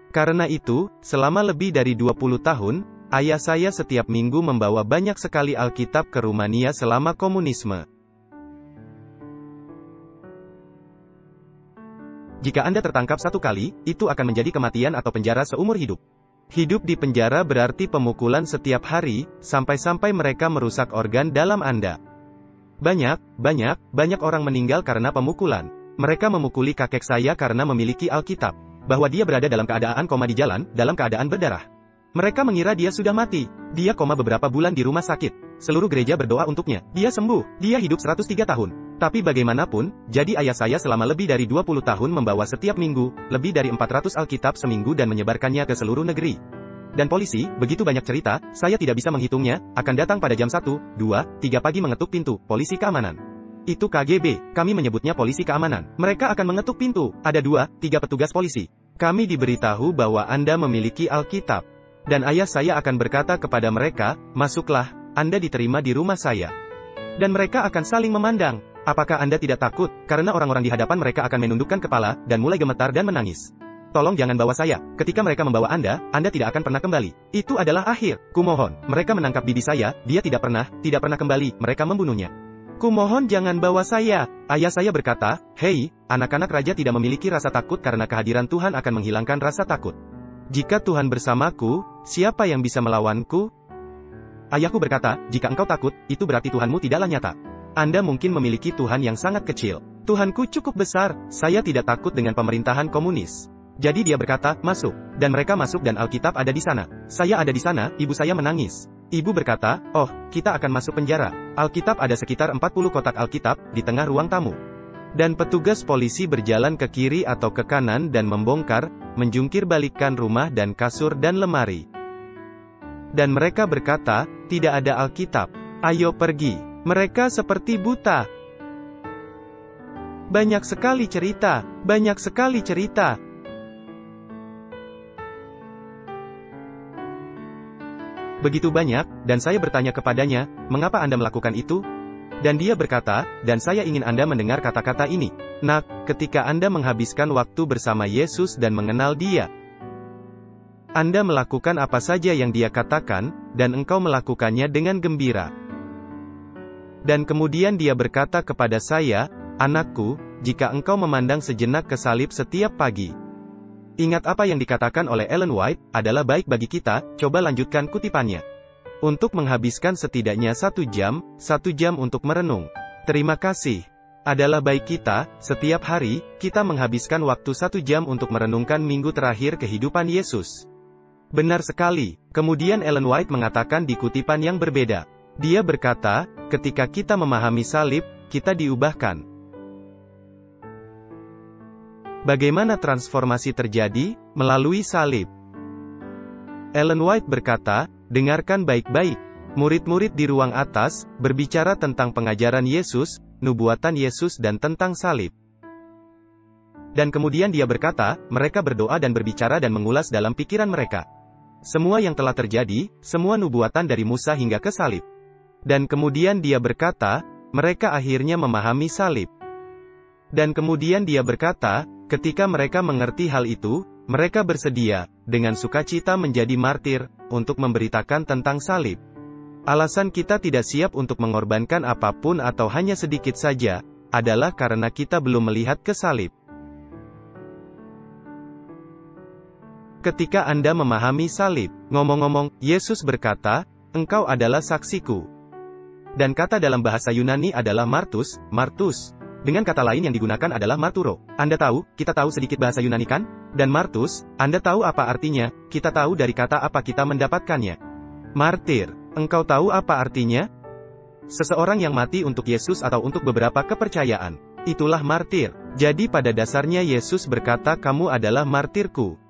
Karena itu, selama lebih dari 20 tahun, ayah saya setiap minggu membawa banyak sekali Alkitab ke Rumania selama komunisme. Jika Anda tertangkap satu kali, itu akan menjadi kematian atau penjara seumur hidup. Hidup di penjara berarti pemukulan setiap hari, sampai-sampai mereka merusak organ dalam Anda. Banyak orang meninggal karena pemukulan. Mereka memukuli kakek saya karena memiliki Alkitab, bahwa dia berada dalam keadaan koma di jalan, dalam keadaan berdarah. Mereka mengira dia sudah mati. Dia koma beberapa bulan di rumah sakit. Seluruh gereja berdoa untuknya. Dia sembuh. Dia hidup 103 tahun. Tapi bagaimanapun, jadi ayah saya selama lebih dari 20 tahun membawa setiap minggu, lebih dari 400 Alkitab seminggu dan menyebarkannya ke seluruh negeri. Dan polisi, begitu banyak cerita, saya tidak bisa menghitungnya, akan datang pada jam 1, 2, 3 pagi mengetuk pintu, polisi keamanan. Itu KGB, kami menyebutnya polisi keamanan. Mereka akan mengetuk pintu, ada 2, 3 petugas polisi. Kami diberitahu bahwa Anda memiliki Alkitab. Dan ayah saya akan berkata kepada mereka, masuklah, Anda diterima di rumah saya. Dan mereka akan saling memandang. Apakah Anda tidak takut, karena orang-orang di hadapan mereka akan menundukkan kepala, dan mulai gemetar dan menangis. Tolong jangan bawa saya. Ketika mereka membawa Anda tidak akan pernah kembali. Itu adalah akhir. Kumohon, mereka menangkap bibi saya, dia tidak pernah kembali, mereka membunuhnya. Kumohon jangan bawa saya. Ayah saya berkata, hei, anak-anak raja tidak memiliki rasa takut karena kehadiran Tuhan akan menghilangkan rasa takut. Jika Tuhan bersamaku, siapa yang bisa melawanku? Ayahku berkata, jika engkau takut, itu berarti Tuhanmu tidaklah nyata. Anda mungkin memiliki Tuhan yang sangat kecil. Tuhanku cukup besar, saya tidak takut dengan pemerintahan komunis. Jadi dia berkata, masuk. Dan mereka masuk dan Alkitab ada di sana. Saya ada di sana, ibu saya menangis. Ibu berkata, oh, kita akan masuk penjara. Alkitab ada sekitar 40 kotak Alkitab, di tengah ruang tamu. Dan petugas polisi berjalan ke kiri atau ke kanan dan membongkar, menjungkir balikkan rumah dan kasur dan lemari. Dan mereka berkata, tidak ada Alkitab. Ayo pergi. Mereka seperti buta. Banyak sekali cerita. Begitu banyak, dan saya bertanya kepadanya, mengapa Anda melakukan itu? Dan dia berkata, dan saya ingin Anda mendengar kata-kata ini. Nak, ketika Anda menghabiskan waktu bersama Yesus dan mengenal Dia, Anda melakukan apa saja yang Dia katakan, dan engkau melakukannya dengan gembira. Dan kemudian dia berkata kepada saya, anakku, jika engkau memandang sejenak ke salib setiap pagi. Ingat apa yang dikatakan oleh Ellen White, adalah baik bagi kita, coba lanjutkan kutipannya. Untuk menghabiskan setidaknya 1 jam untuk merenung. Terima kasih. Adalah baik kita, setiap hari, kita menghabiskan waktu 1 jam untuk merenungkan minggu terakhir kehidupan Yesus. Benar sekali. Kemudian Ellen White mengatakan di kutipan yang berbeda. Dia berkata, ketika kita memahami salib, kita diubahkan. Bagaimana transformasi terjadi? Melalui salib. Ellen White berkata, dengarkan baik-baik. Murid-murid di ruang atas, berbicara tentang pengajaran Yesus, nubuatan Yesus dan tentang salib. Dan kemudian dia berkata, mereka berdoa dan berbicara dan mengulas dalam pikiran mereka. Semua yang telah terjadi, semua nubuatan dari Musa hingga ke salib. Dan kemudian dia berkata, mereka akhirnya memahami salib. Dan kemudian dia berkata, ketika mereka mengerti hal itu, mereka bersedia, dengan sukacita menjadi martir, untuk memberitakan tentang salib. Alasan kita tidak siap untuk mengorbankan apapun atau hanya sedikit saja, adalah karena kita belum melihat ke salib. Ketika Anda memahami salib, ngomong-ngomong, Yesus berkata, engkau adalah saksiku. Dan kata dalam bahasa Yunani adalah martus. Dengan kata lain yang digunakan adalah marturo. Anda tahu, kita tahu sedikit bahasa Yunani kan? Dan martus, Anda tahu apa artinya? Kita tahu dari kata apa kita mendapatkannya. Martir. Engkau tahu apa artinya? Seseorang yang mati untuk Yesus atau untuk beberapa kepercayaan. Itulah martir. Jadi pada dasarnya Yesus berkata kamu adalah martirku.